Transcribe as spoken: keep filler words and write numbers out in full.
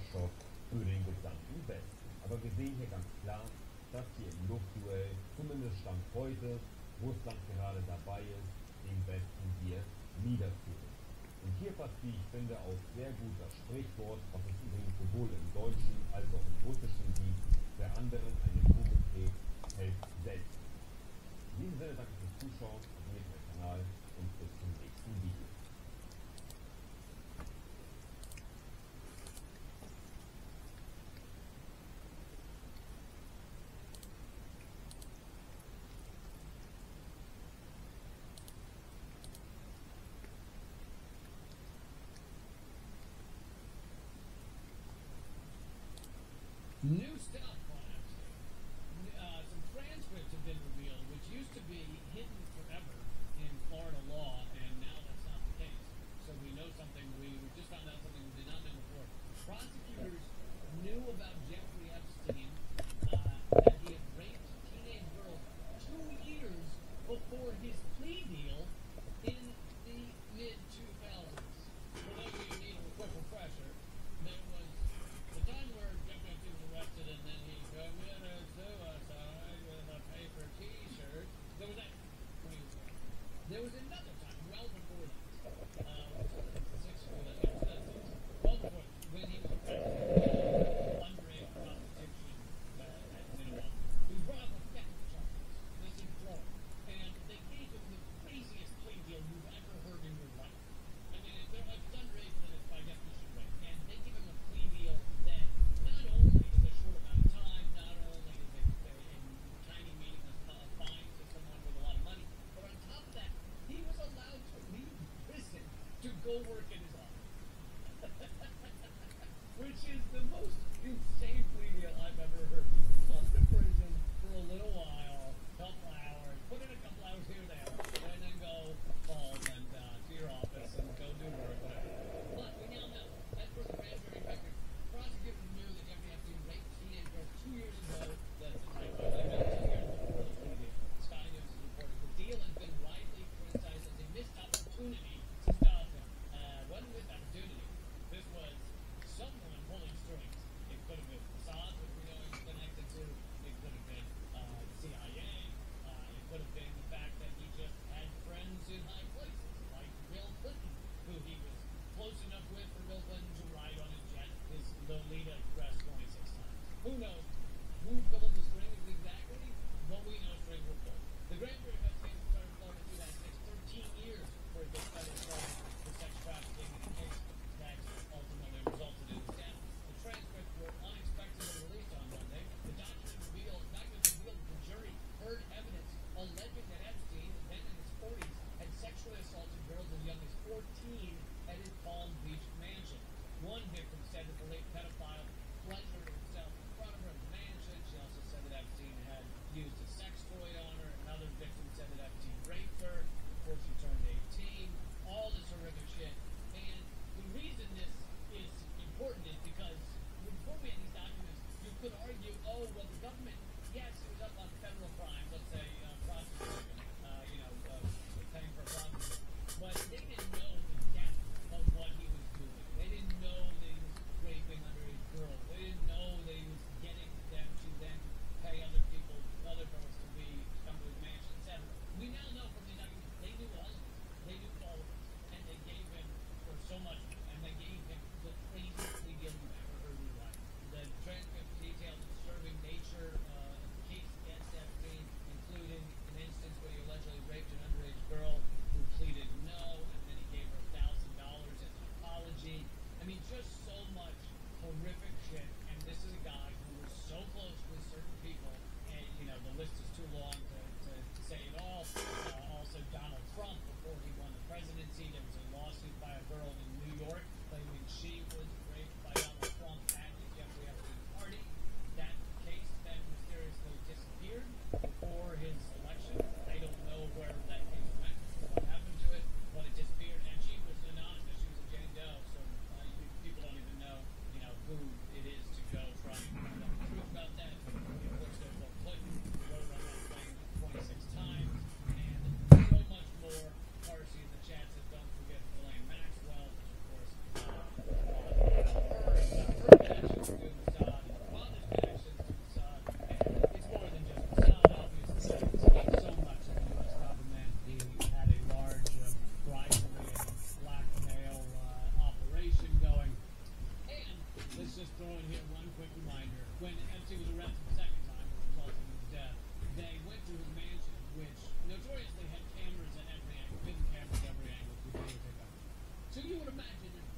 Schock für den gesamten Westen. Aber wir sehen hier ganz klar, dass hier im Luftduell, zumindest Stand heute, Russland gerade dabei ist, den Westen hier niederzuringen. Und hier passt, wie ich finde, auch sehr gut das Sprichwort, was es übrigens sowohl im Deutschen als auch im Russischen gibt: wer anderen eine Kugel trägt, hält selbst. In diesem Sinne danke fürs Zuschauen, abonniert meinen Kanal und bis zum nächsten Video. New stuff on it. Uh, some transcripts have been revealed, which used to be hidden forever in Florida law, and now that's not the case. So we know something, we, we just found out something we did not know before. Prosecutors knew about Jeffrey Epstein, uh, that he had raped teenage girls two years before his plea deal in the mid two thousands. For those of you who need a quick refresher, there was the time where Jeffrey Epstein was arrested and just throw in here one quick reminder. When Epstein was arrested the second time, which resulted in his death, they went to his mansion, which notoriously had cameras at every angle, hidden cameras at every angle to videotape everything. So you would imagine there's